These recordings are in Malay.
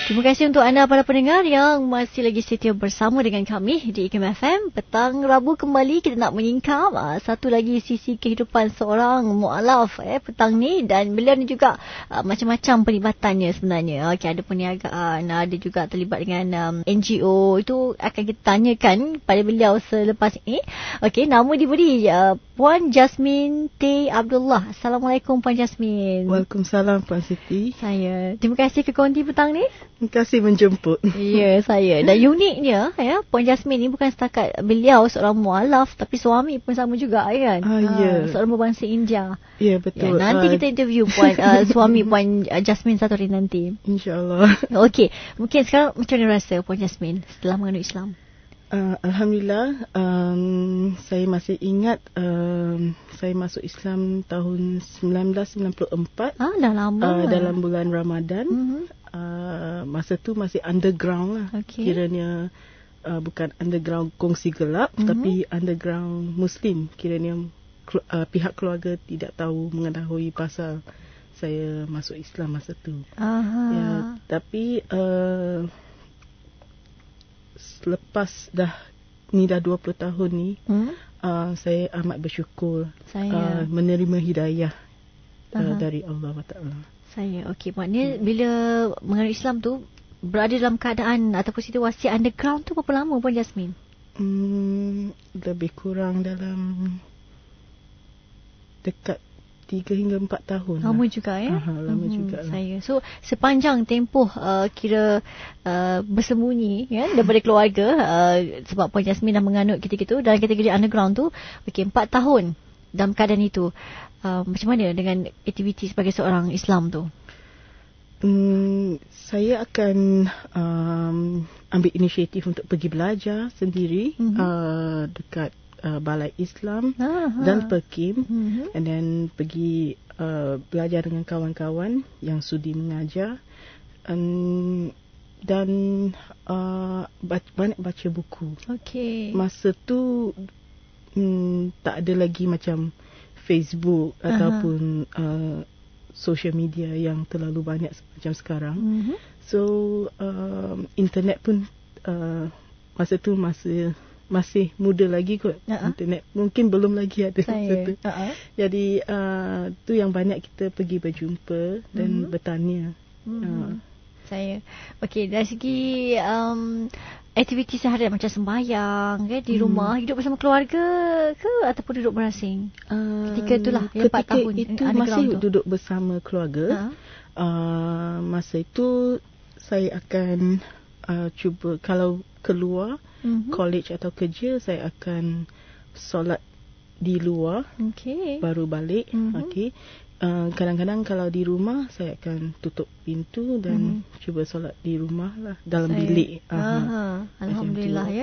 Terima kasih untuk anda para pendengar yang masih lagi setia bersama dengan kami di IKIM FM. Petang Rabu kembali kita nak menyingkap satu lagi sisi kehidupan seorang mu'alaf petang ni, dan beliau ni juga macam-macam perlibatannya sebenarnya. Okey, ada perniagaan, ada juga terlibat dengan NGO. Itu akan kita tanyakan pada beliau selepas ini. Okey, nama diberi Puan Jasmine T. Abdullah. Assalamualaikum Puan Jasmine. Waalaikumsalam Puan Siti. Terima kasih ke konti petang ni. Terima kasih menjemput. Ya, saya. Dan uniknya, Puan Jasmine ni bukan setakat beliau seorang mualaf, tapi suami pun sama juga, kan? Ya. Seorang berbangsa India. Ya, betul. Nanti kita interview suami Puan Jasmine satu hari nanti. InsyaAllah. Okey. Mungkin sekarang macam mana rasa Puan Jasmine setelah mengenal Islam? Alhamdulillah, saya masih ingat saya masuk Islam tahun 1994. Dah lama. Dalam bulan Ramadan. Masa tu masih underground lah. Okay. Kiranya bukan underground kongsi gelap, tapi underground Muslim. Kiranya pihak keluarga tidak tahu mengetahui pasal saya masuk Islam masa tu. Ya, tapi selepas dah 20 tahun ni, saya amat bersyukur menerima hidayah dari Allah Taala. Okey, maknanya bila mengenal Islam tu berada dalam keadaan ataupun situasi underground tu berapa lama Puan Jasmine? Lebih kurang dalam dekat 3 hingga 4 tahun. Lama juga, ya? Lama juga lah. So, sepanjang tempoh kira bersembunyi daripada keluarga, sebab Puan Jasmine dah menganut ketika itu dalam kategori underground tu, 4 tahun dalam keadaan itu. Macam mana dengan aktiviti sebagai seorang Islam tu? Saya akan ambil inisiatif untuk pergi belajar sendiri dekat Balai Islam dan Pekim, and then pergi belajar dengan kawan-kawan yang sudi mengajar, dan banyak baca buku. Okay. Masa tu tak ada lagi macam Facebook ataupun social media yang terlalu banyak macam sekarang. So internet pun masa tu masih muda lagi kot. Internet mungkin belum lagi ada masa tu. Jadi tu yang banyak kita pergi berjumpa dan bertanya. Okey, dari segi aktiviti seharian macam sembahyang di rumah, hidup bersama keluarga ke ataupun duduk berasing? Ketika itulah, 4 tahun itu masih duduk bersama keluarga. Masa itu saya akan cuba, kalau keluar college atau kerja, saya akan solat di luar, baru balik. Kadang-kadang kalau di rumah, saya akan tutup pintu dan cuba solat di rumah lah, dalam bilik. Alhamdulillah, ya.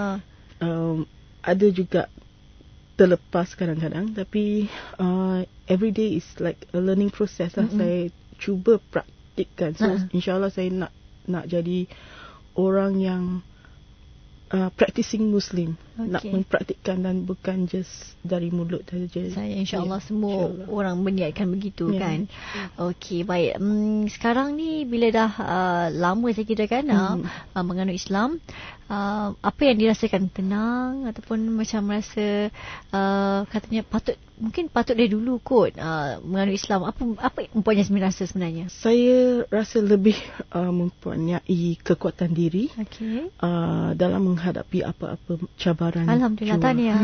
Ada juga terlepas kadang-kadang, tapi every day is like a learning process lah. Saya cuba praktikkan. So insyaAllah saya nak jadi orang yang practicing Muslim. Nak mempraktikkan dan bukan just dari mulut saja. Saya insyaAllah semua orang berniatkan begitu, kan. Okey, baik. Sekarang ni bila dah lama saya kira kan menganut Islam, apa yang dirasakan? Tenang ataupun macam rasa katanya mungkin patut dari dulu kot menganut Islam? Apa Puan Jasmine rasa sebenarnya? Saya rasa lebih mempunyai kekuatan diri dalam menghadapi apa-apa cabaran. Alhamdulillah, tahniah.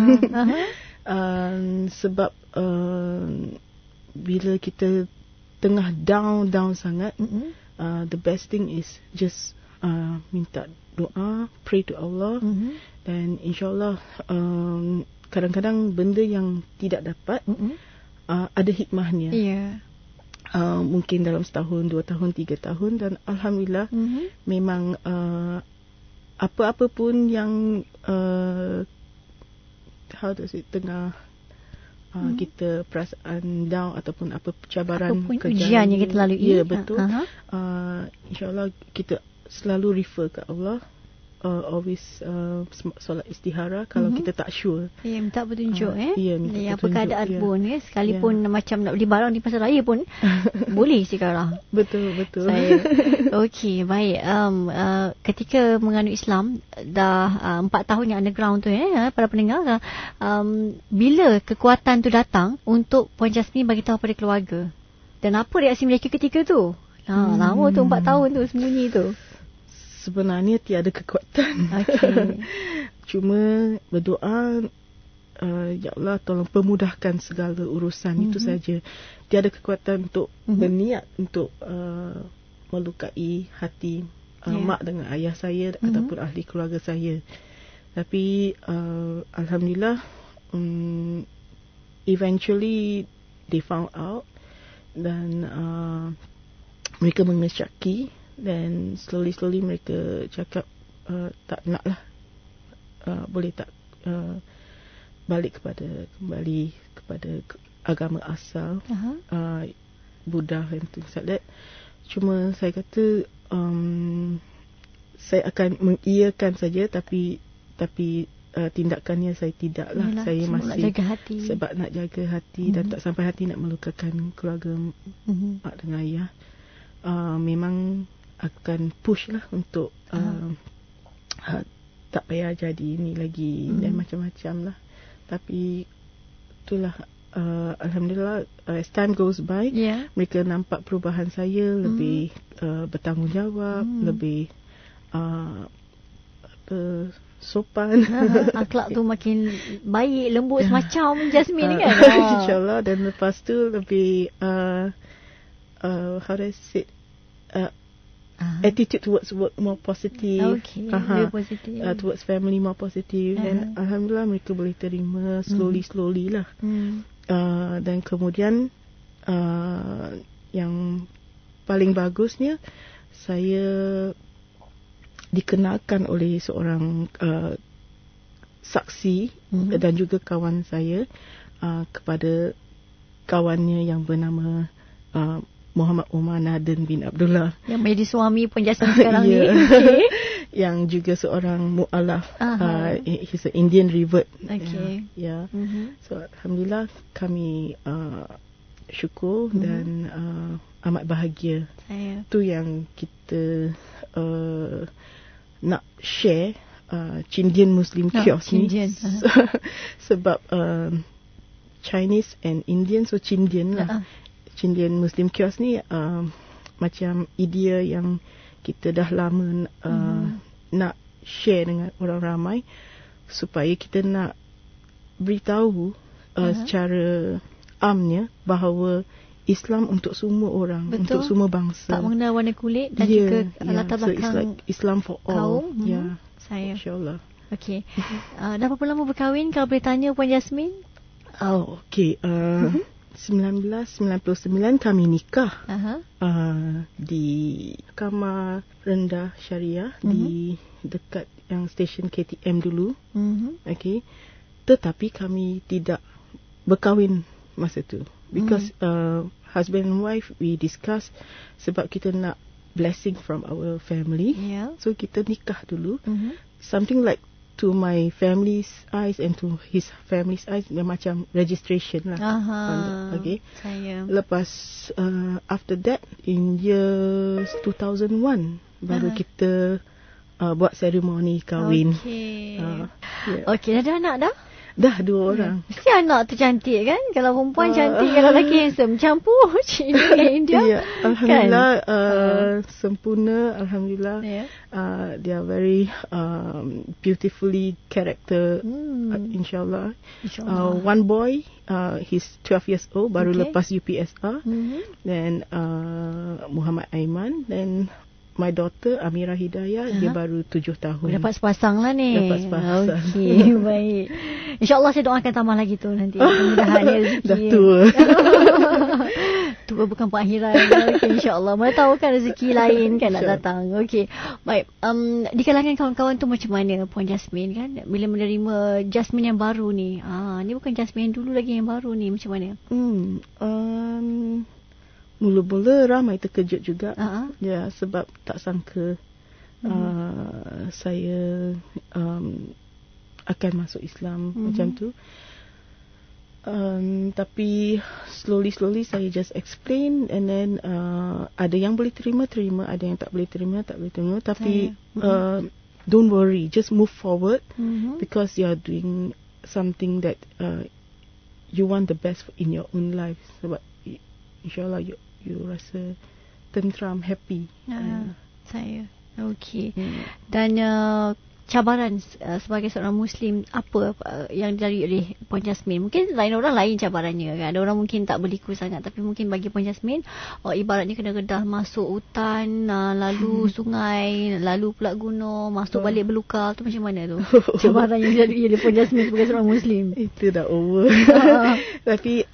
Sebab bila kita tengah down sangat, the best thing is just minta doa, pray to Allah, dan insyaAllah kadang-kadang benda yang tidak dapat ada hikmahnya. Mungkin dalam setahun, 2 tahun, 3 tahun, dan Alhamdulillah memang apa-apa pun yang tengah kita perasaan down ataupun apa cabaran, apapun ujian yang kita lalui. Ya, betul. InsyaAllah kita selalu refer ke Allah always solat istihara kalau kita tak sure. Ya, minta petunjuk Ya, minta apa keadaan ya. pun sekalipun macam nak beli barang di pasar raya pun boleh sekarang. Betul. Saya. Okey, baik. Ketika menganut Islam dah 4 tahun yang underground tu para pendengar, bila kekuatan tu datang untuk Puan Jasmine bagi tahu pada keluarga? Dan apa reaksi mereka ketika tu? Lama tu 4 tahun tu sembunyi tu. Sebenarnya tiada kekuatan. Okay. Cuma berdoa, ya Allah tolong pemudahkan segala urusan. Itu saja. Tiada kekuatan untuk berniat untuk melukai hati mak dengan ayah saya ataupun ahli keluarga saya. Tapi alhamdulillah, eventually they found out dan mereka mengesyaki. Dan slowly mereka cakap tak nak lah, boleh tak balik kembali kepada agama asal, Buddha and things like that. Cuma saya kata saya akan mengiyakan saja, tapi tindakannya saya tidak lah. Yalah, saya masih nak jaga hati. Sebab nak jaga hati dan tak sampai hati nak melukakan keluarga mak dengan ayah. Memang akan push lah untuk tak payah jadi ni lagi dan macam-macam lah. Tapi itulah, alhamdulillah, as time goes by, mereka nampak perubahan saya lebih bertanggungjawab, lebih sopan. Akhlak tu makin baik, lembut semacam Jasmine kan. InsyaAllah. Dan lepas tu lebih how do I say, attitude towards work more positive. Okay, very positive. Towards family more positive. Dan alhamdulillah mereka boleh terima slowly lah. Dan kemudian yang paling bagusnya, saya dikenalkan oleh seorang saksi dan juga kawan saya kepada kawannya yang bernama Muhammad Umar Naden bin Abdullah, yang menjadi suami Puan Jasmine sekarang ni. Okay. Yang juga seorang mu'alaf. He's an Indian revert. Okay. So alhamdulillah kami syukur dan amat bahagia. Tu yang kita nak share Chindian Muslim Kiosk ni. Sebab Chinese and Indian, so Chindian lah. Chindian Muslim Kiosk ni macam idea yang kita dah lama nak share dengan orang ramai, supaya kita nak beritahu secara amnya bahawa Islam untuk semua orang. Betul. Untuk semua bangsa. Tak mengenal warna kulit dan juga latar belakang. So it's like Islam for all. Kaum. Saya. InsyaAllah. Okay. Dah berapa lama berkahwin kalau boleh tanya Puan Jasmine? Okay. 1999 kami nikah di Mahkamah Rendah Syariah di dekat yang stesen KTM dulu. Okay. Tetapi kami tidak berkahwin masa tu because husband and wife we discuss, sebab kita nak blessing from our family. So kita nikah dulu. Something like, to my family's eyes and to his family's eyes, macam registration lah. Okay. Lepas after that, in year 2001 baru kita buat seremoni kahwin. Okay, dah ada anak dah? Dah 2 orang. Mesti anak tu cantik kan? Kalau perempuan cantik, kalau lelaki handsome, campur Cina dengan India. Alhamdulillah, sempurna. Alhamdulillah. They are very beautifully character. InsyaAllah. One boy, he's 12 years old, baru lepas UPSR. Then Muhammad Aiman. Then my daughter Amira Hidayah, dia baru 7 tahun. Dapat sepasang lah ni. Dapat sepasang. Okey, baik. InsyaAllah saya doakan tambah lagi tu nanti. Mudah-mudahan rezeki. Dah tua. Tua bukan perakhiran. Okay, InsyaAllah. Mana tahu kan rezeki lain kan nak datang. Okey. Baik. Di kalangan kawan-kawan tu macam mana Puan Jasmine kan? Bila menerima Jasmine yang baru ni. Ni bukan Jasmine yang dulu lagi, yang baru ni. Macam mana? Mula-mula ramai terkejut juga. Ya, sebab tak sangka saya akan masuk Islam macam tu. Tapi slowly saya just explain, and then ada yang boleh terima, ada yang tak boleh terima. Tapi don't worry, just move forward, because you are doing something that you want the best in your own life. Sebab insyaAllah you rasa tentram, happy. Saya okey. Dan cabaran sebagai seorang Muslim, apa yang dilalui oleh Puan Jasmine? Mungkin lain orang lain cabarannya kan. Ada orang mungkin tak berliku sangat, tapi mungkin bagi Puan Jasmine, ibaratnya kena kedah masuk hutan, lalu sungai, lalu pula gunung, masuk balik berluka. Tu macam mana tu? Cabaran yang dilalui oleh Puan Jasmine sebagai seorang Muslim. Itu dah over. Tapi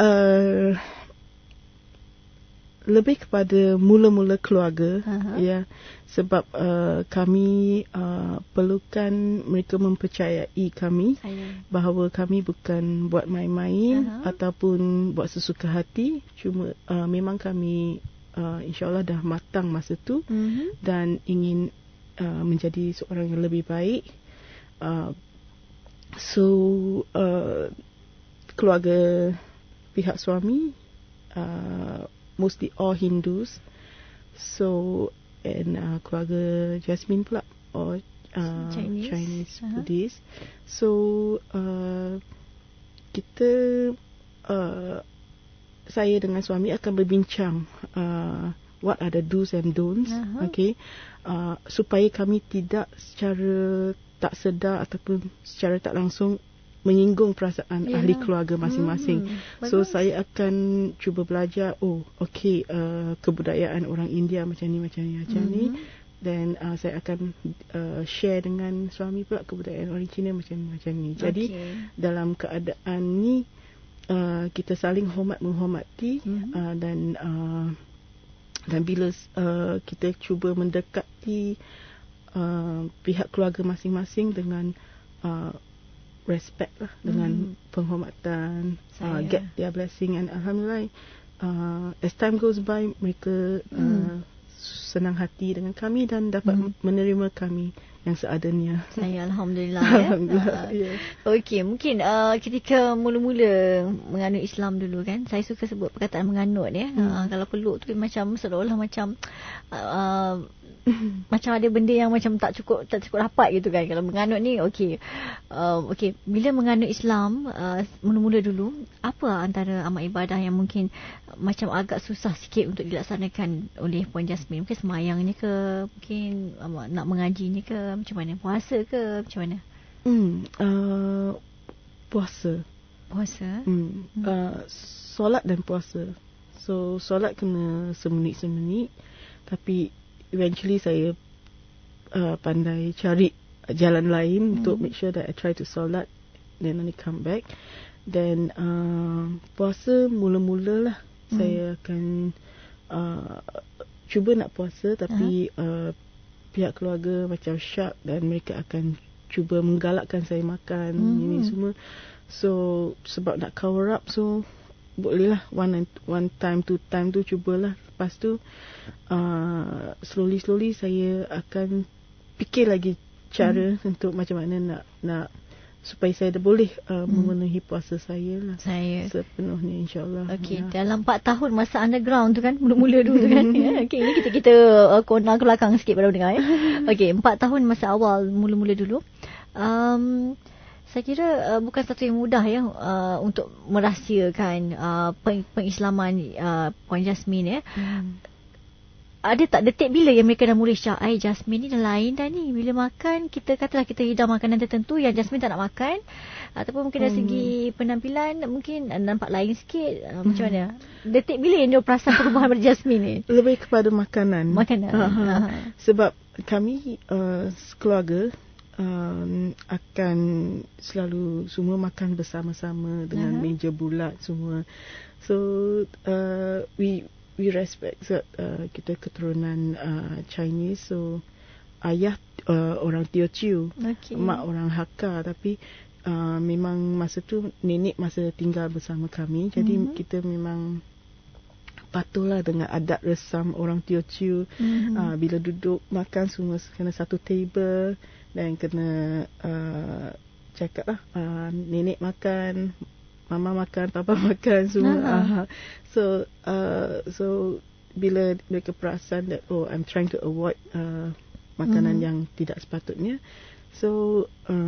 lebih kepada mula-mula keluarga, ya, sebab kami perlukan mereka mempercayai kami bahawa kami bukan buat main-main ataupun buat sesuka hati. Cuma memang kami insyaAllah dah matang masa tu, dan ingin menjadi seorang yang lebih baik. Keluarga pihak suami mostly all Hindus, and keluarga Jasmine pula all Chinese Buddhist. Kita saya dengan suami akan berbincang what are the do's and don'ts, okay, supaya kami tidak secara tak sedar ataupun secara tak langsung menyinggung perasaan ahli keluarga masing-masing. So saya akan cuba belajar, okey, kebudayaan orang India macam ni. Dan saya akan share dengan suami pula kebudayaan orang Cina macam ni. Jadi dalam keadaan ni kita saling hormat-menghormati, dan bila kita cuba mendekati pihak keluarga masing-masing dengan respect lah, dengan penghormatan, get their blessing, and alhamdulillah as time goes by mereka senang hati dengan kami dan dapat menerima kami yang seadanya. Saya alhamdulillah. Alhamdulillah. Okey, mungkin ketika mula-mula menganut Islam dulu kan, saya suka sebut perkataan menganut ya. Kalau peluk tu macam seolah-olah macam macam ada benda yang macam tak cukup rapat gitu kan. Kalau menganut ni okey. Bila menganut Islam mula-mula dulu, apa antara amal ibadah yang mungkin macam agak susah sikit untuk dilaksanakan oleh Puan Jasmine? Mungkin semayangnya ke, mungkin nak mengajinya ke, macam mana? Puasa ke, macam mana? Puasa. Solat dan puasa. So solat kena semenit-semenit, tapi eventually saya pandai cari jalan lain untuk make sure that I try to solat, then only come back. Then puasa mula-mula lah saya akan cuba nak puasa, tapi pihak keluarga macam syak, dan mereka akan cuba menggalakkan saya makan ini semua. So sebab nak cover up, so bolehlah one time, two time tu cubalah. Lepas tu slowly saya akan fikir lagi cara untuk macam mana nak supaya saya dah boleh memenuhi puasa saya lah. Sepenuhnya insyaAllah. Okey, dalam 4 tahun masa underground tu kan, mula-mula dulu tu kan. Okey, ini kita konak ke belakang sikit pada pendengar ya. Okey, 4 tahun masa awal mula-mula dulu. Saya kira bukan satu yang mudah ya untuk merahsiakan pengislaman Puan Jasmine ya. Ada tak detik bila yang mereka dah mula syak, Jasmine ni dah lain dah ni. Bila makan, katalah kita hidang makanan tertentu yang Jasmine tak nak makan, ataupun mungkin dari segi penampilan mungkin nampak lain sikit, macam mana? Detik bila yang dia perasan perubahan pada Jasmine ni? Lebih kepada makanan. Sebab kami sekeluarga akan selalu semua makan bersama-sama dengan meja bulat semua. So we respect kita keturunan Chinese. So ayah orang Teochew, mak orang Hakka, tapi memang masa tu nenek masa tinggal bersama kami. Jadi kita memang patuhlah dengan adat resam orang Teochew. Bila duduk makan semua kena satu table dan kena cakap lah, nenek makan, mama makan, papa makan semua. So bila mereka perasan that I'm trying to avoid makanan yang tidak sepatutnya, so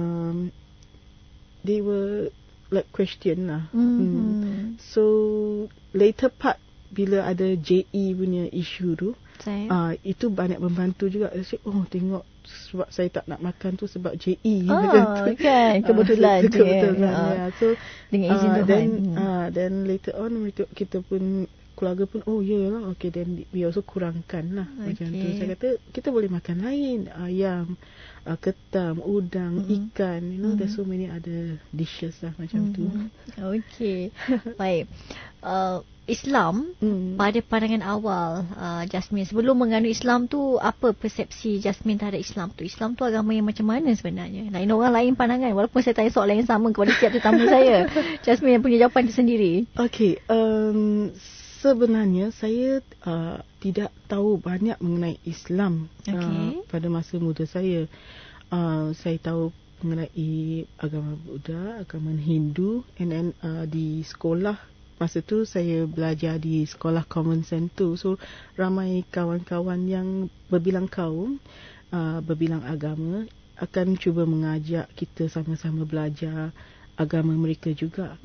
they were like question lah. So later part bila ada JE punya isu tu, itu banyak membantu juga. Tengok sebab saya tak nak makan tu sebab JE kan, kebetulan kebetulan. So dengan izin Tuhan. Then later on kita pun, keluarga pun yalah, okay, then we also kurangkan lah. Macam tu saya kata kita boleh makan lain, ayam, ketam, udang, ikan, there's so many other dishes lah macam tu. Okay. Baik. Islam pada pandangan awal, Jasmine, sebelum menganut Islam tu, apa persepsi Jasmine terhadap Islam tu? Islam tu agama yang macam mana sebenarnya? Lain orang lain pandangan, walaupun saya tanya soalan yang sama kepada setiap tetamu saya. Jasmine yang punya jawapan tersendiri. Okay, sebenarnya saya tidak tahu banyak mengenai Islam pada masa muda saya. Saya tahu mengenai agama Buddha, agama Hindu, and then di sekolah masa tu saya belajar di sekolah common center. So ramai kawan-kawan yang berbilang kaum, berbilang agama akan cuba mengajak kita sama-sama belajar agama mereka juga.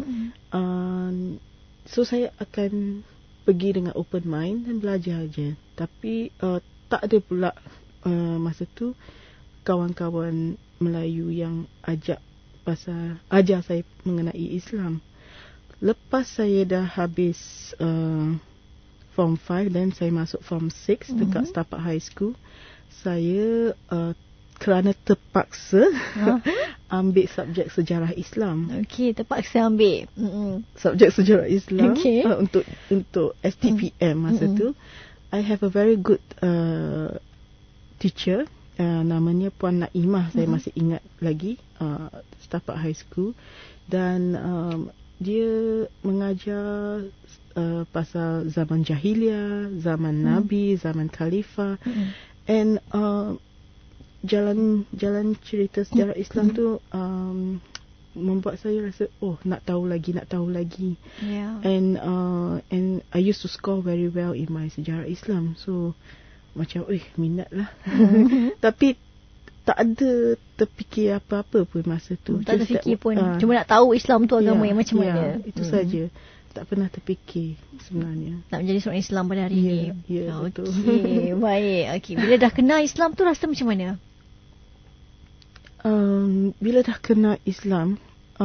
So saya akan pergi dengan open mind dan belajar aja. Tapi tak ada pula masa tu kawan-kawan Melayu yang ajar saya mengenai Islam. Lepas saya dah habis Form 5 dan saya masuk Form 6 dekat Setapak High School, saya kerana terpaksa ambil subjek sejarah Islam. Okey, terpaksa ambil subjek sejarah Islam untuk STPM masa tu. I have a very good teacher, namanya Puan Naimah. Saya masih ingat lagi, Setapak High School, dan dia mengajar pasal zaman jahiliah, zaman Nabi, zaman Khalifah, and jalan cerita sejarah Islam tu membuat saya rasa nak tahu lagi. And I used to score very well in my sejarah Islam. So macam minat lah. Tapi tak ada terfikir apa-apa pun masa tu. Tak terfikir pun. Cuma nak tahu Islam tu agama yang macam mana. Itu saja. Tak pernah terfikir sebenarnya. Nak menjadi seorang Islam pada hari ini. Ya, betul. Okey, baik. Okay. Bila dah kenal Islam tu rasa macam mana? Bila dah kenal Islam,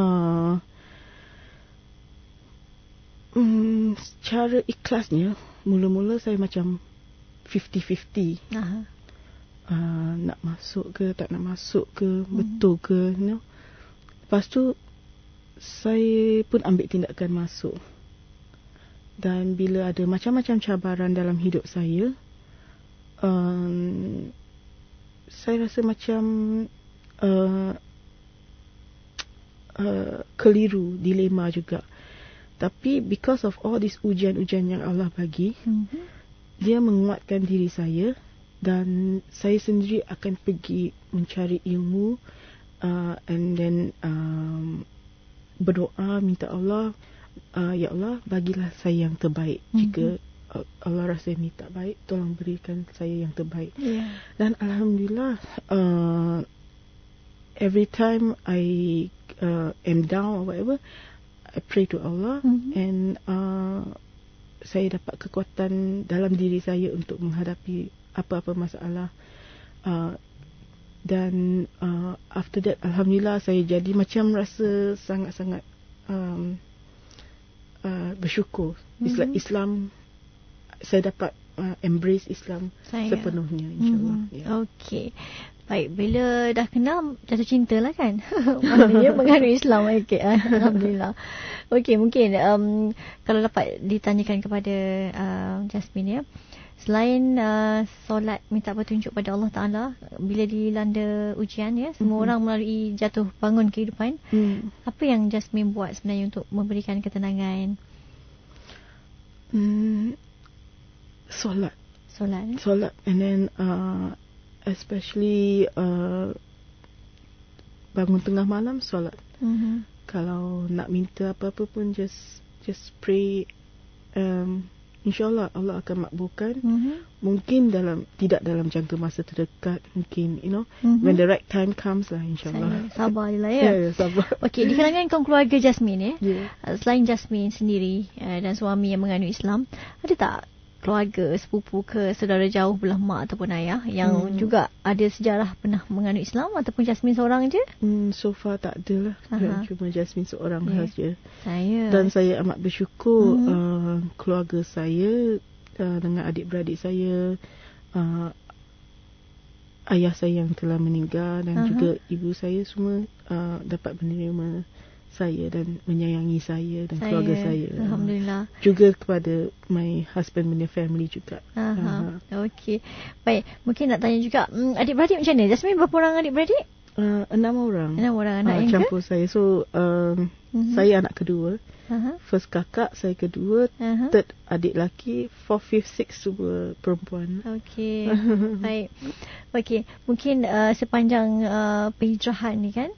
secara ikhlasnya, mula-mula saya macam 50-50. Nak masuk ke, tak nak masuk ke, betul ke, Lepas tu saya pun ambil tindakan masuk. Dan bila ada macam-macam cabaran dalam hidup saya, saya rasa macam keliru, dilema juga. Tapi because of all this ujian-ujian yang Allah bagi, dia menguatkan diri saya. Dan saya sendiri akan pergi mencari ilmu, and then berdoa, minta Allah, ya Allah, bagilah saya yang terbaik. Jika Allah rasa ini tak baik, tolong berikan saya yang terbaik. Dan Alhamdulillah, every time I am down or whatever, I pray to Allah, and saya dapat kekuatan dalam diri saya untuk menghadapi apa-apa masalah, dan after that, Alhamdulillah, saya jadi macam rasa sangat-sangat bersyukur. It's like Islam, saya dapat embrace Islam sepenuhnya, insyaAllah. Okey. Baik, bila dah kenal, jatuh cinta lah kan? Maknanya menganut Islam. Okay. Alhamdulillah. Okey, mungkin kalau dapat ditanyakan kepada Jasmine, ya, selain solat minta petunjuk pada Allah Ta'ala bila dilanda ujian, ya, semua orang melalui jatuh bangun kehidupan, apa yang Jasmine buat sebenarnya untuk memberikan ketenangan? Solat. Solat. And then especially bangun tengah malam solat. Kalau nak minta apa-apa pun just pray. InsyaAllah Allah akan makbulkan. Mungkin tidak dalam jangka masa terdekat, mungkin when the right time comes lah, insyaAllah. Sabar je lah ya. Ya, sabar. Okey, di kalangan keluarga Jasmine Yeah. Selain Jasmine sendiri dan suami yang menganut Islam, ada tak keluarga, sepupu ke saudara jauh belah mak ataupun ayah yang juga ada sejarah pernah menganut Islam, ataupun Jasmine seorang je? So far tak ada lah. Cuma Jasmine seorang saja. Dan saya amat bersyukur keluarga saya dengan adik-beradik saya, ayah saya yang telah meninggal dan juga ibu saya semua dapat menerima saya dan menyayangi saya dan keluarga saya. Alhamdulillah. Juga kepada my husband punya family juga. Okey. Baik, mungkin nak tanya juga, adik-beradik macam mana? Jasmine berapa orang adik-beradik? 6 orang. 6 orang anak yang campur saya. So saya anak kedua. First kakak, saya kedua. Third adik lelaki. 4th, 5th, 6th semua perempuan. Okey. Baik. Okey, mungkin sepanjang penghijrahan ni kan,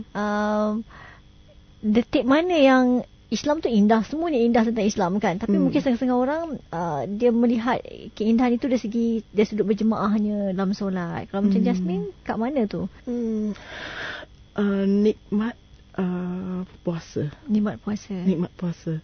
detik mana yang Islam tu indah, semuanya indah tentang Islam kan, tapi mungkin setengah-setengah orang dia melihat keindahan itu dari segi dari sudut berjemaahnya dalam solat. Kalau macam Jasmine, kat mana tu? Nikmat puasa. Nikmat puasa.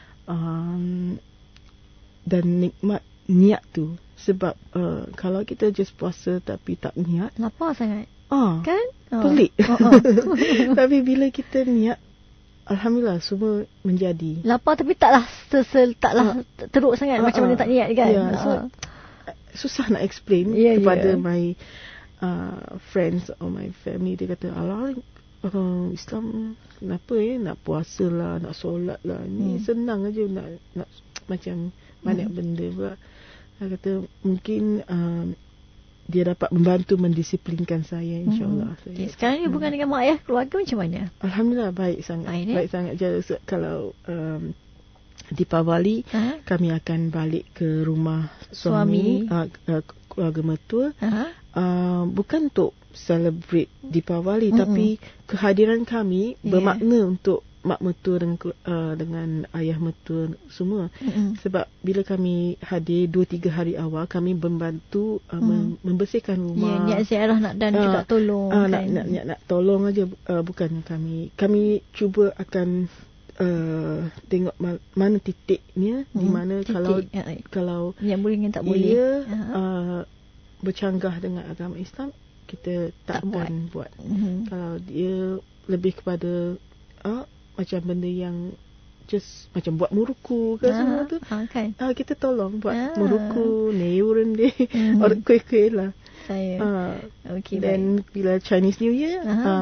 Dan nikmat niat tu. Sebab kalau kita just puasa tapi tak niat, lapar sangat. Kan? Pelik. Tapi bila kita niat, alhamdulillah semua menjadi. Lapar tapi taklah teruk sangat macam mana tak niat kan. So susah nak explain kepada my friends or my family. Dia kata, alah, Islam kenapa nak puasa lah, nak solat lah, ni senang aja, nak macam banyak benda pula. Dia kata mungkin dia dapat membantu mendisiplinkan saya, insyaAllah. Okay, sekarang ni hubungan dengan mak ayah, keluarga macam mana? Alhamdulillah baik sangat. Baik sangat. Kalau Deepavali, kami akan balik ke rumah suami. Keluarga mertua. Bukan untuk celebrate Deepavali, tapi kehadiran kami bermakna untuk mak mertua dengan ayah mertua semua. Sebab bila kami hadir 2-3 hari awal, kami membantu membersihkan rumah. Niat ziarah dan juga tolong. Nak tolong aja, bukan kami cuba akan tengok mana titiknya, di mana kalau yang boleh dengan tak boleh. Ia bercanggah dengan agama Islam, kita tak buat. Kalau dia lebih kepada macam benda yang just macam buat muruku ke semua tu, kan? Kita tolong buat muruku, neuron dia, orang kuih-kuih lah. Okay, dan bila Chinese New Year,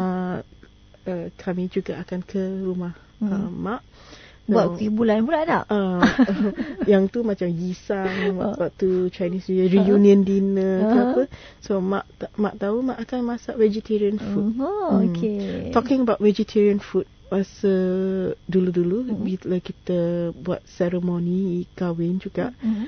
kami juga akan ke rumah mak. Buat bulan pula tak? Yang tu macam Yisang, waktu Chinese New Year reunion dinner ke apa. So mak tahu mak akan masak vegetarian food. Okay. Talking about vegetarian food, masa dulu-dulu bila kita buat seremoni kahwin juga,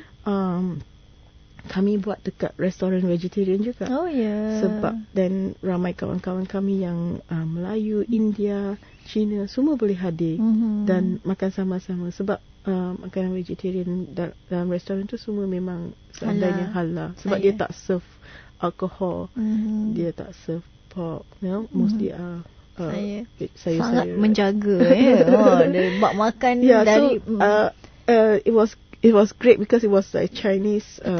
kami buat dekat restoran vegetarian juga. Sebab dan ramai kawan-kawan kami yang Melayu, India, Cina semua boleh hadir dan makan sama-sama. Sebab makanan vegetarian dalam restoran tu semua memang seandainya halal. Sebab dia tak serve alkohol, dia tak serve pork, mostly saya sangat menjaga dari bak makan dari it was great because it was like Chinese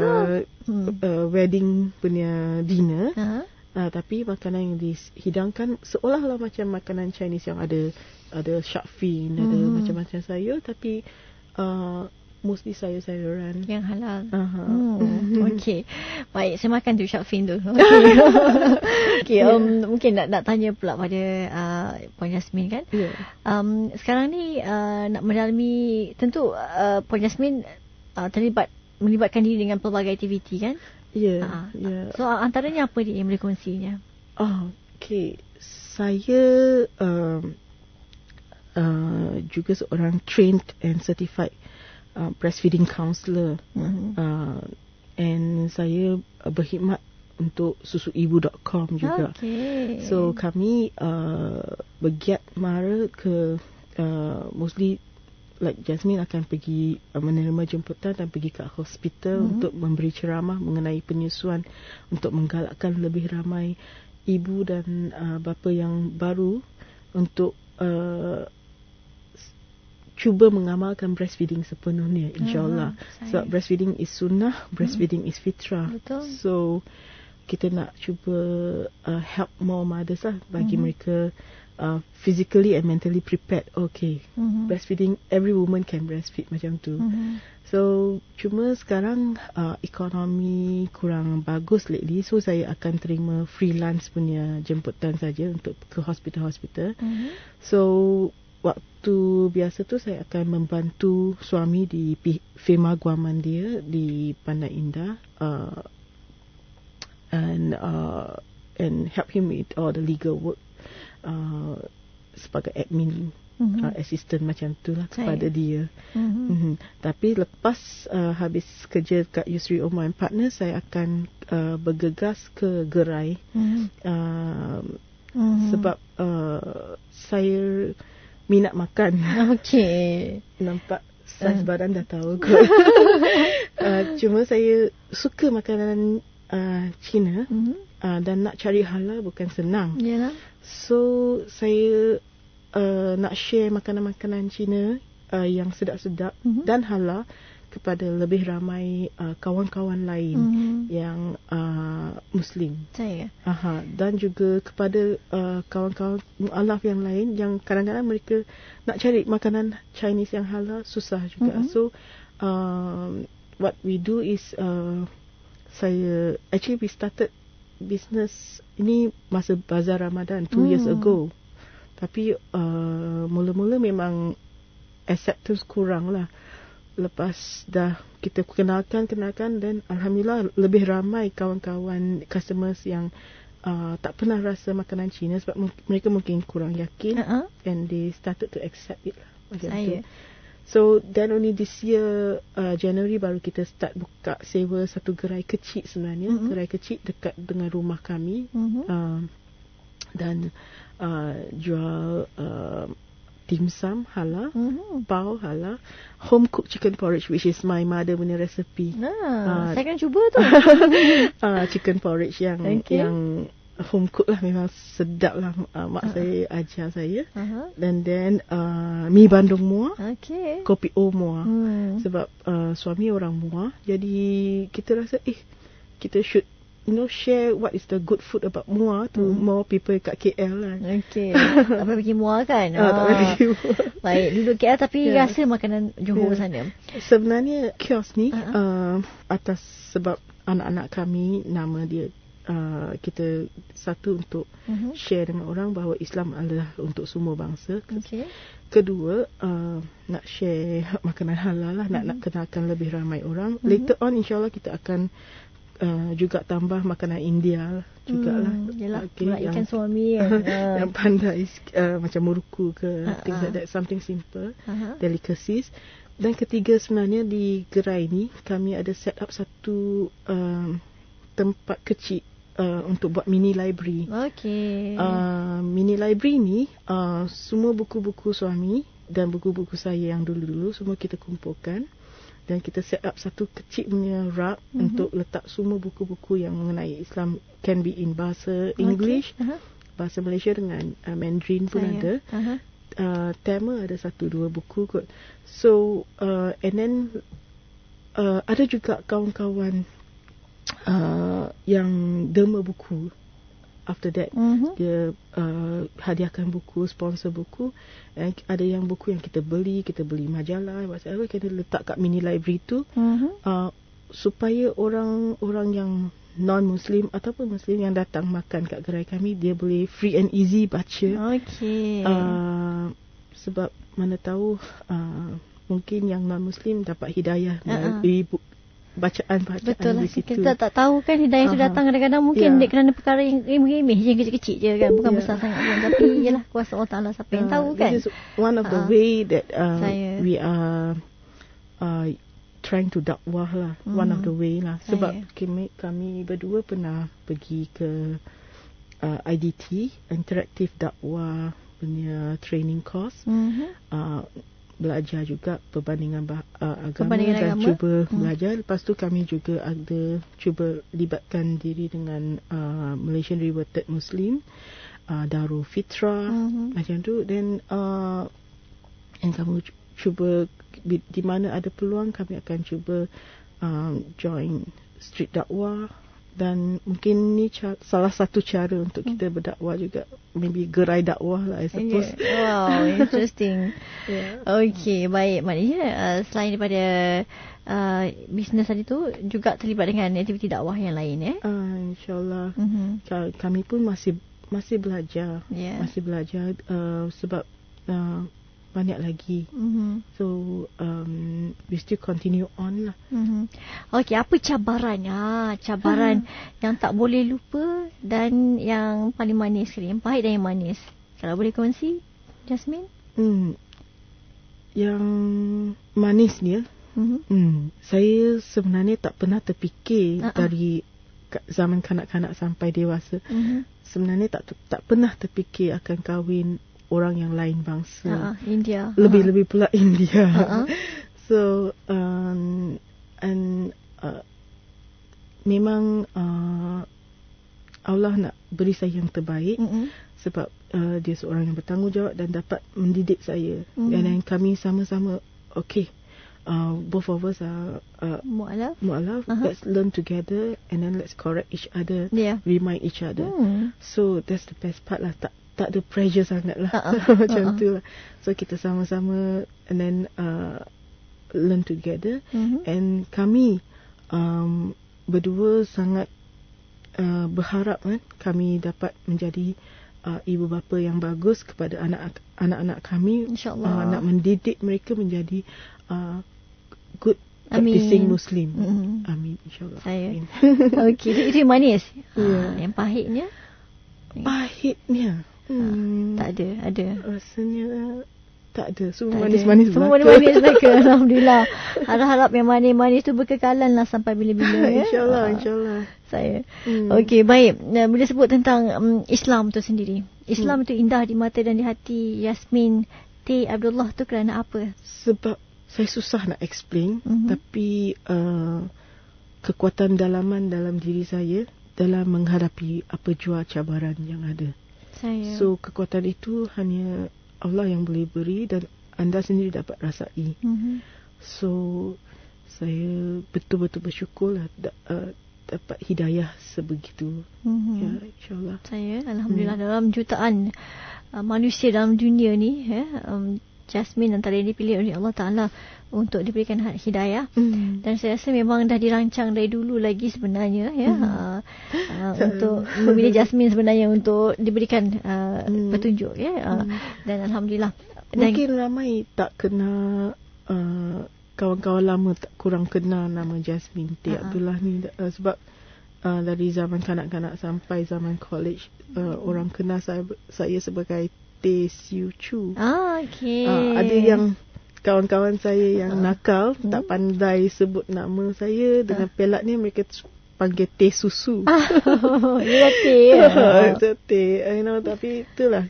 wedding punya dinner. Tapi makanan yang dihidangkan seolah-olah macam makanan Chinese yang ada shark fin, ada macam-macam sayur, tapi mostly sayur-sayuran yang halal. Okey. Baik, saya makan tu shark fin tu. Okey, mungkin nak tanya pula pada Puan Jasmine kan. Sekarang ni nak mendalami, tentu Puan Jasmine melibatkan diri dengan pelbagai aktiviti kan? So antaranya apa dia yang boleh kongsinya? Okey, saya juga seorang trained and certified breastfeeding counselor. And saya berkhidmat untuk susuibu.com juga. So kami bergiat mara ke mostly like Jasmine akan pergi menerima jemputan dan pergi ke hospital untuk memberi ceramah mengenai penyusuan untuk menggalakkan lebih ramai ibu dan bapa yang baru untuk cuba mengamalkan breastfeeding sepenuhnya, insyaAllah. Sebab breastfeeding is sunnah, breastfeeding is fitrah. So kita nak cuba help more mothers lah, bagi mereka physically and mentally prepared. Okay, breastfeeding, every woman can breastfeed macam tu. So cuma sekarang ekonomi kurang bagus lately, so saya akan terima freelance punya jemputan saja untuk ke hospital-hospital. So waktu biasa tu saya akan membantu suami di firma guaman dia di Pandai Indah, and help him with all the legal work, sebagai admin assistant macam tu lah kepada dia. Tapi lepas habis kerja kat Yusri Omar and Partners, saya akan bergegas ke gerai, sebab saya minat makan. Nampak saiz badan dah tahu kot. Cuma saya suka makanan Cina, dan nak cari halal bukan senang. So saya nak share makanan-makanan Cina yang sedap-sedap dan halal kepada lebih ramai kawan-kawan lain yang Muslim. Dan juga kepada kawan-kawan mu'alaf yang lain yang kadang-kadang mereka nak cari makanan Chinese yang halal susah juga. So what we do is we started business ini masa bazar Ramadan 2 years ago. Tapi mula-mula memang acceptance kurang lah. Lepas dah kita kenalkan dan alhamdulillah lebih ramai kawan-kawan customers yang tak pernah rasa makanan Cina sebab mereka mungkin kurang yakin, and they started to accept it lah macam tu. So then only this year January baru kita start buka sewa satu gerai kecil sebenarnya, gerai kecil dekat dengan rumah kami, dan jual dim sum halal, pau halal, home cooked chicken porridge, which is my mother punya recipe. Saya akan cuba tu. Chicken porridge yang home cooked lah, memang sedap lah. Mak saya ajar saya. And then mi bandung muar, kopi o muar. Sebab suami orang muar, jadi kita rasa kita should share what is the good food about Muar to more people kat KL lah. Tak pernah pergi Muar kan? Tak pernah pergi Muar. Baik, duduk KL tapi rasa makanan Johor sana. Sebenarnya kios ni atas sebab anak-anak kami, nama dia kita satu untuk share dengan orang bahawa Islam adalah untuk semua bangsa. Kedua, nak share makanan halal lah, nak kenalkan lebih ramai orang. Later on insyaAllah kita akan juga tambah makanan India jugalah. Ikan suami yang pandai macam muruku ke things like that, something simple, delicacies. Dan ketiga, sebenarnya di gerai ni kami ada set up satu tempat kecil untuk buat mini library. Mini library ni semua buku-buku suami dan buku-buku saya yang dulu-dulu semua kita kumpulkan. Dan kita set up satu kecil punya rak untuk letak semua buku-buku yang mengenai Islam, can be in bahasa English, bahasa Malaysia dengan Mandarin pun ada. Tema ada 1-2 buku kot. So and then ada juga kawan-kawan yang derma buku. After that dia hadiahkan buku, sponsor buku. Ada yang buku yang kita beli majalah whatever, kita letak kat mini library tu, supaya orang-orang yang non-Muslim ataupun Muslim yang datang makan kat gerai kami, dia boleh free and easy baca. Sebab mana tahu mungkin yang non-Muslim dapat hidayah dari bacaan-bacaan di situ. Kita tak tahu kan hidayah itu datang kadang-kadang mungkin kerana perkara yang remeh-remeh, yang kecil-kecil je kan, bukan besar sangat pun. Tapi yalah, kuasa Allah Ta'ala, siapa yang tahu kan. This is one of the way that we are trying to dakwah lah, one of the way lah. Sebab kami berdua pernah pergi ke IDT, Interactive Dakwah punya training course. Belajar juga perbandingan agama dan cuba belajar. Lepas tu kami juga ada cuba libatkan diri dengan Malaysian Reverted Muslim, Darul Fitrah, macam tu. Then kami cuba di mana ada peluang kami akan cuba join street dakwah. Dan mungkin ni salah satu cara untuk kita berdakwah juga. Maybe gerai dakwah lah, I suppose. Wow, interesting. Okay, baik. Maknanya selain daripada bisnes tadi tu, juga terlibat dengan aktiviti dakwah yang lain, InsyaAllah. Kami pun masih belajar. Masih belajar sebab banyak lagi. So we still continue on lah. Okay, apa cabarannya? Cabaran yang tak boleh lupa dan yang paling manis sekali, yang pahit dan yang manis. Kalau boleh kongsi, Jasmine? Yang manis ni, saya sebenarnya tak pernah terfikir dari zaman kanak-kanak sampai dewasa. Sebenarnya tak pernah terfikir akan kahwin orang yang lain bangsa. India. Lebih pula India. So memang Allah nak beri saya yang terbaik. Sebab dia seorang yang bertanggungjawab dan dapat mendidik saya. Dan kami sama-sama both of us are mu'alaf. Let's learn together and then let's correct each other, remind each other. So that's the best part lah. Tak ada pressure sangat lah. Macam tu lah. So kita sama-sama and then learn together. And kami berdua sangat berharap kami dapat menjadi ibu bapa yang bagus kepada anak-anak kami. InsyaAllah. Nak mendidik mereka menjadi good practicing Muslim. Amin, insyaAllah. Amin. Okay, itu manis. Yang pahitnya? Pahitnya tak ada. Rasanya tak ada. Semua manis-manis belaka. Semua manis-manis belaka. Alhamdulillah. Harap-harap yang manis-manis tu berkekalan lah sampai bila-bila. InsyaAllah. Saya. Okey, baik. Bila sebut tentang Islam tu sendiri. Islam tu indah di mata dan di hati Yasmin T. Abdullah tu kerana apa? Sebab saya susah nak explain. Tapi kekuatan dalaman dalam diri saya dalam menghadapi apa jua cabaran yang ada. So kekuatan itu hanya Allah yang boleh beri dan anda sendiri dapat rasai. So saya betul-betul bersyukurlah dapat hidayah sebegitu. Ya, insyaAllah. Saya Alhamdulillah dalam jutaan manusia dalam dunia ni, Jasmine antara yang dipilih oleh Allah Ta'ala untuk diberikan hidayah. Dan saya rasa memang dah dirancang dari dulu lagi sebenarnya, untuk memilih Jasmine sebenarnya untuk diberikan petunjuk, dan Alhamdulillah. Mungkin ramai tak kenal, kawan-kawan lama tak kurang kenal nama Jasmine T. Abdullah ni, sebab dari zaman kanak-kanak sampai zaman college, orang kenal saya sebagai Teh Siu Chu. Okay. Ada yang kawan-kawan saya yang nakal, tak pandai sebut nama saya, dengan pelat ni mereka panggil Teh Susu. Dia Teh. Teh. Tapi itulah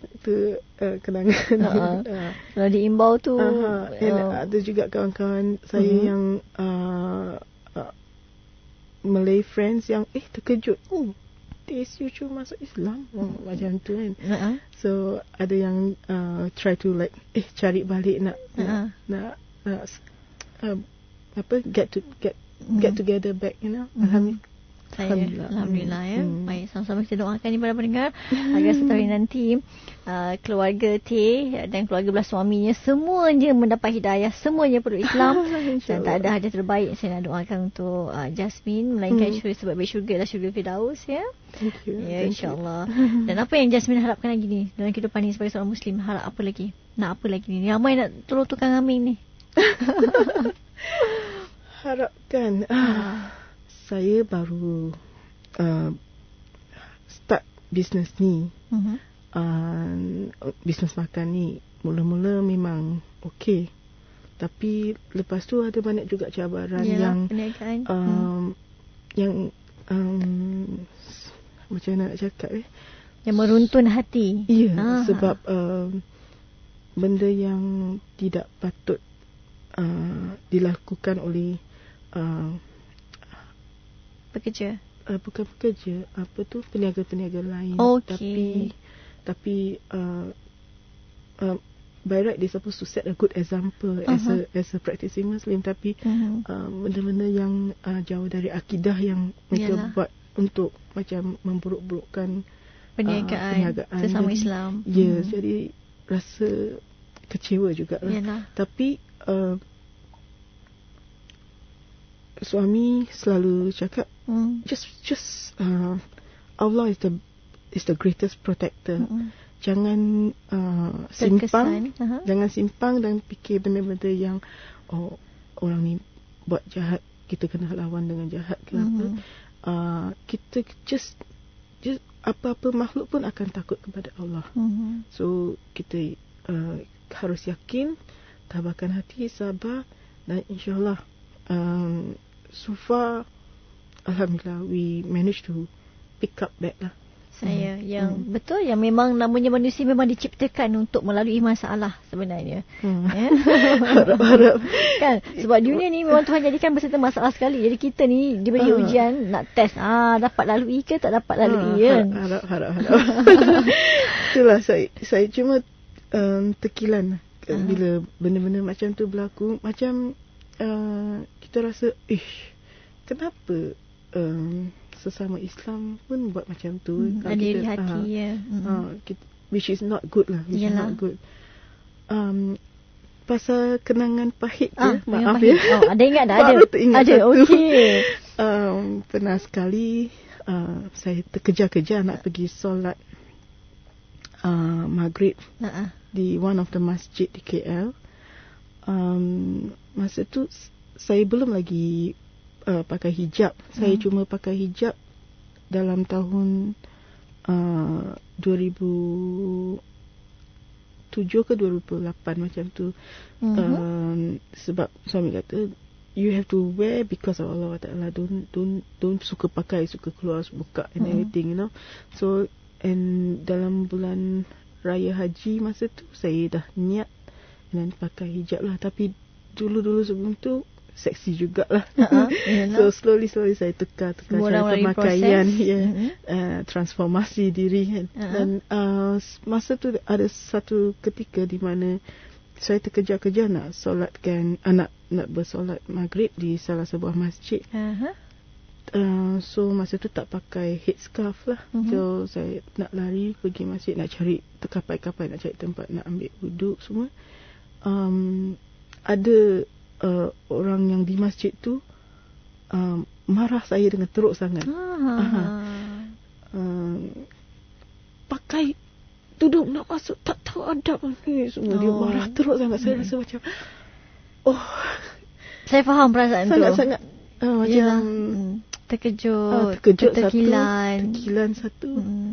kenangan. Kalau diimbau tu. Ada juga kawan-kawan saya yang Malay friends yang terkejut. Teh Siu Chu masuk Islam, macam tu kan. So ada yang try to like cari balik nak get together back, Alhamdulillah ya. Baik, sama-sama kita doakan ni para pendengar agar satu hari nanti keluarga T dan keluarga belah suaminya semuanya mendapat hidayah, semuanya perlu Islam. Dan tak ada hajat terbaik saya nak doakan untuk Jasmine melainkan syurga sebaik syurga lah, syurga Firdaus, ya. Thank you. Ya, insyaAllah. Dan apa yang Jasmine harapkan lagi ni dalam kehidupan ni sebagai seorang Muslim? Harap apa lagi? Nak apa lagi ni? Ramai nak tolong tukang amin ni. Harapkan saya baru start bisnes ni. Bisnes makan ni mula-mula memang okey. Tapi lepas tu ada banyak juga cabaran Yalah, yang macam mana nak cakap yang meruntun hati. Ya, sebab benda yang tidak patut dilakukan oleh pekerja. Bukan pekerja, peniaga-peniaga lain. Tapi by right they're supposed to set a good example as a practicing Muslim. Tapi benda-benda yang jauh dari akidah yang mereka buat untuk macam memburuk-burukkan perniagaan sesama Islam. Ya, jadi rasa kecewa jugalah. Tapi suami selalu cakap just Allah is the greatest protector. Jangan simpang dan fikir benda-benda yang orang ni buat jahat, kita kena lawan dengan jahat ke apa. Kita just apa-apa makhluk pun akan takut kepada Allah. So kita harus yakin, tabahkan hati, sabar, dan insyaAllah so far alhamdulillah we managed to pick up that lah. Saya yang betul, yang memang namanya manusia memang diciptakan untuk melalui masalah sebenarnya. Harap-harap kan, sebab dunia ni memang Tuhan jadikan berserta masalah sekali. Jadi kita ni diberi ujian nak test dapat lalui ke tak dapat lalui kan. Harap. Itulah saya cuma terkilan bila benda-benda macam tu berlaku. Macam kita rasa kenapa sesama Islam pun buat macam tu. Ada iri hati which is not good lah. Which is not good. Pasal kenangan pahit ke? Maaf pahit. Ada ingat dah? Ada. Okey. Pernah sekali saya terkejar-kejar nak pergi solat maghrib di one of the masjid di KL. Masa tu saya belum lagi pakai hijab. Saya cuma pakai hijab dalam tahun 2007 ke 2008 macam tu. Sebab suami kata you have to wear because of Allah Ta'ala. Don't suka pakai, suka keluar, buka and everything, you know. So and dalam bulan raya haji masa tu saya dah niat dan pakai hijab lah. Tapi dulu sebelum tu seksi jugalah. So slowly saya tukar cara pemakaian, transformasi diri kan. Dan masa tu ada satu ketika di mana saya terkejar-kejar nak solatkan nak bersolat maghrib di salah sebuah masjid. So masa tu tak pakai headscarf lah. So saya nak lari pergi masjid, nak cari terkapai-kapai, nak cari tempat nak ambil wuduk semua. Ada orang yang di masjid tu marah saya dengan teruk sangat. Pakai duduk nak masuk tak tahu adab ni semua. Dia marah teruk sangat. Saya rasa macam saya faham perasaan sangat-sangat macam terkejut terkilan satu.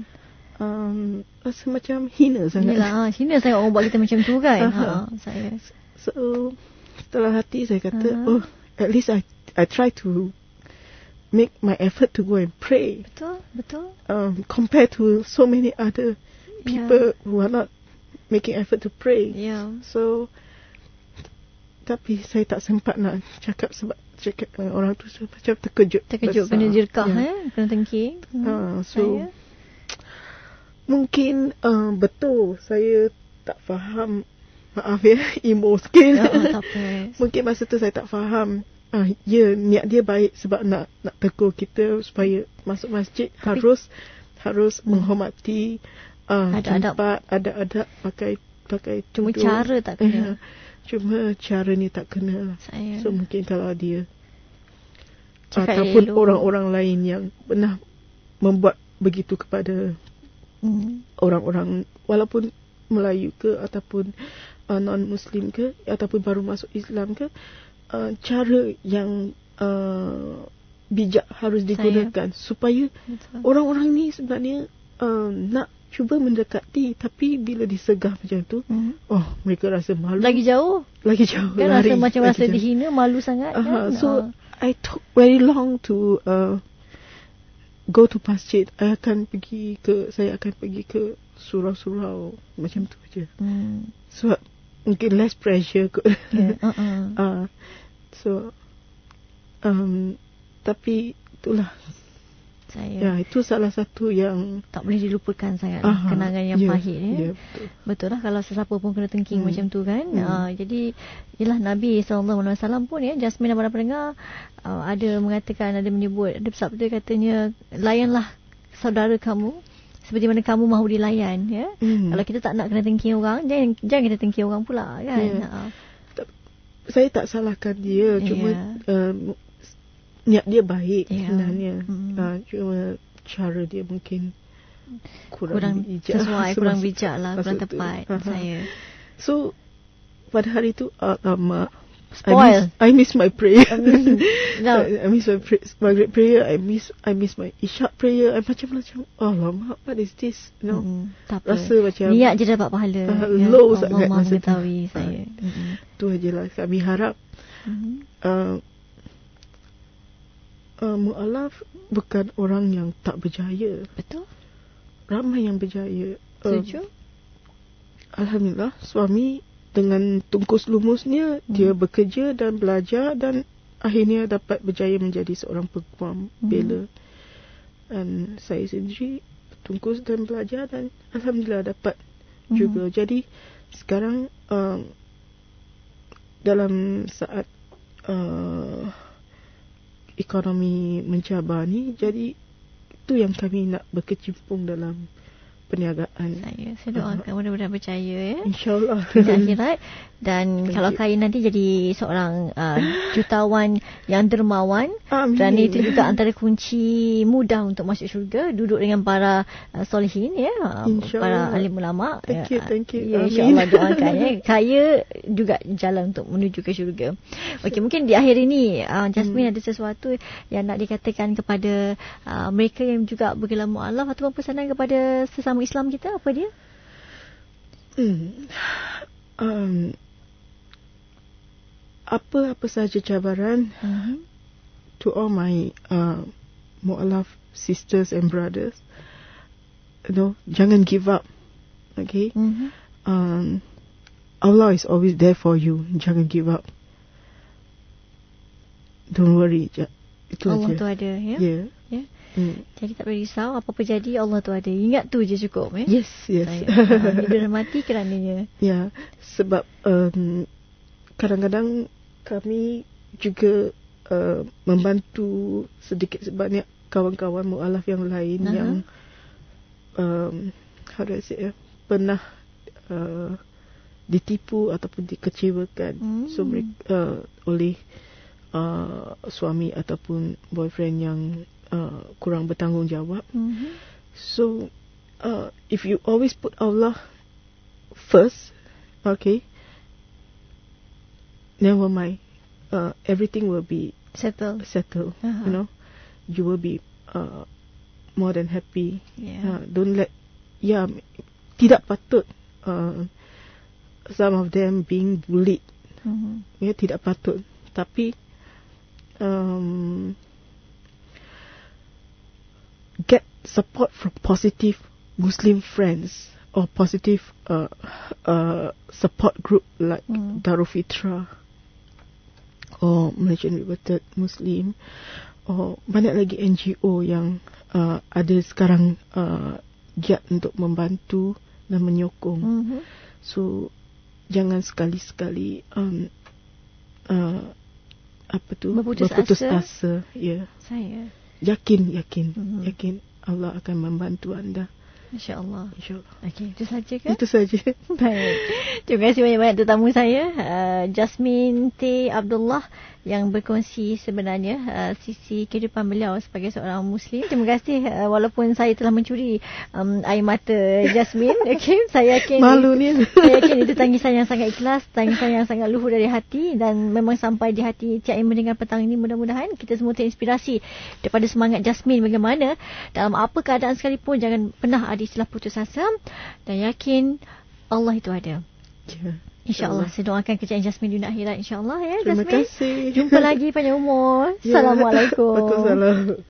Rasa macam hina sangat. Hina sangat orang buat kita macam tu kan. Saya setelah hati saya kata at least I try to make my effort to go and pray. Betul. Compared to so many other people who are not making effort to pray. So tapi saya tak sempat nak cakap sebab orang tu macam terkejut kena jirkah kena tengking. So mungkin betul saya tak faham. Maaf emo sikit. Mungkin masa tu saya tak faham. Niat dia baik sebab nak tegur kita supaya masuk masjid harus menghormati tempat, ada pakai cuma tudung. Cara tak kena. Cuma cara ni tak kena. So mungkin kalau dia cakap ataupun orang-orang lain yang pernah membuat begitu kepada orang-orang walaupun Melayu ke ataupun non-Muslim ke ataupun baru masuk Islam ke, cara yang bijak harus digunakan supaya orang-orang ni sebenarnya nak cuba mendekati, tapi bila disegah macam tu, mereka rasa malu. Lagi jauh Kan rasa macam rasa dihina, malu sangat kan. So I took very long to go to masjid. Saya akan pergi ke surau-surau macam tu je. So mungkin less pressure kot. So tapi itulah saya. Itu salah satu yang tak boleh dilupakan sangat. Kenangan yang pahit. Betul lah, kalau sesiapa pun kena tengking macam tu kan. Jadi ialah Nabi SAW pun Jasmine dan para pendengar ada mengatakan, ada menyebut, ada sabda katanya, layanlah saudara kamu seperti mana kamu mahu dilayan. Kalau kita tak nak kena tengking orang, jangan kita tengking orang pula kan. Saya tak salahkan dia, cuma niat dia baik sebenarnya. Cuma cara dia mungkin kurang bijak. Sesuai, kurang bijak lah, kurang tepat saya. So pada hari tu spoil. I miss my prayer. I miss my Maghrib prayer. I miss my Isyak prayer. I macam alamak, what is this? Tak rasa apa. macam niat je dapat pahala. Low sangat Allah masa mengetahui saya. Tu ajalah kami harap. Mu'alaf bukan orang yang tak berjaya. Betul. Ramai yang berjaya. Setuju. Alhamdulillah, suami dengan tungkus lumusnya dia bekerja dan belajar dan akhirnya dapat berjaya menjadi seorang peguam bela. Dan saya sendiri tungkus dan belajar dan alhamdulillah dapat juga. Jadi sekarang dalam saat ekonomi mencabar ni, jadi itu yang kami nak berkecimpung dalam perniagaan. Saya doakan mudah-mudahan berjaya InsyaAllah di akhirat. Dan kalau Khair nanti jadi seorang jutawan yang dermawan. Amin. Kerana itu juga antara kunci mudah untuk masuk syurga, duduk dengan para solihin para alim ulama. Thank you. InsyaAllah doakan kaya juga jalan untuk menuju ke syurga. Okey, mungkin di akhir ini Jasmine ada sesuatu yang nak dikatakan kepada mereka yang juga bergelar mu'alaf ataupun pesanan kepada sesama Islam kita, apa dia? Apa sahaja cabaran, to all my mu'alaf sisters and brothers, jangan give up. Okay. Allah is always there for you. Jangan give up. Don't worry. Itu Allah aja. tu ada Yeah. Jadi tak perlu risau, apa-apa jadi Allah tu ada. Ingat tu je cukup. Yes. Dirahmati kerananya. Ya, sebab kadang-kadang kami juga membantu sedikit sebanyak kawan-kawan mu'alaf yang lain yang how do I say, pernah ditipu ataupun dikecewakan oleh suami ataupun boyfriend yang kurang bertanggungjawab. So if you always put Allah first, okay, never mind, everything will be settled. You will be more than happy. Don't let tidak patut some of them being bullied. Tidak patut. Tapi get support from positive Muslim friends or positive support group like Darul Fitra or Malaysian Reverted Muslim, or banyak lagi NGO yang ada sekarang giat untuk membantu dan menyokong. So jangan sekali-sekali berputus asa. Saya yakin Allah akan membantu anda. InsyaAllah. Okey, itu saja ke? Itu saja. Baik. Terima kasih banyak-banyak tetamu saya, Jasmine T. Abdullah, yang berkongsi sebenarnya sisi kehidupan beliau sebagai seorang Muslim. Terima kasih walaupun saya telah mencuri air mata Jasmine. Okay, saya yakin malu ni. Saya yakin itu tangisan yang sangat ikhlas, tangisan yang sangat luhur dari hati, dan memang sampai di hati Cik Ain mendengar petang ini. Mudah-mudahan kita semua terinspirasi daripada semangat Jasmine, bagaimana dalam apa keadaan sekalipun jangan pernah ada ada istilah putus asa dan yakin Allah itu ada. Ya. InsyaAllah. Saya doakan kejayaan Jasmine dunia akhirat, insyaAllah ya. Terima Jasmine, kasih. jumpa lagi panjang umur. Ya. Assalamualaikum. Waalaikumsalam.